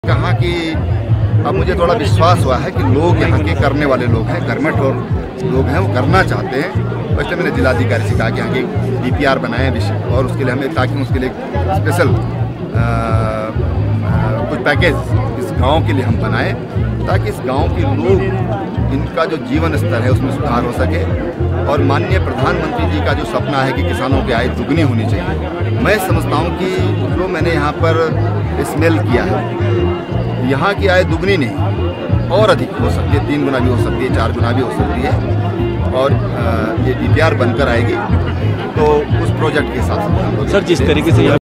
कहा कि अब मुझे थोड़ा विश्वास हुआ है कि लोग यहाँ के करने वाले लोग हैं, कर्मठ और लोग हैं, वो करना चाहते हैं। इसलिए मैंने जिलाधिकारी से कहा कि यहाँ की DPR बनाएं और उसके लिए हमें, ताकि उसके लिए स्पेशल कुछ पैकेज इस गांव के लिए हम बनाएं, ताकि इस गांव के लोग, इनका जो जीवन स्तर है उसमें सुधार हो सके। और माननीय प्रधानमंत्री जी का जो सपना है कि किसानों की आय दुगनी होनी चाहिए, मैं समझता हूँ कि जो मैंने यहाँ पर स्मेल किया है, यहाँ की आय दुगनी नहीं और अधिक हो सकती है, 3 गुना भी हो सकती है, 4 गुना भी हो सकती है। और ये DPR बनकर आएगी तो उस प्रोजेक्ट के हिसाब से सर जिस तरीके से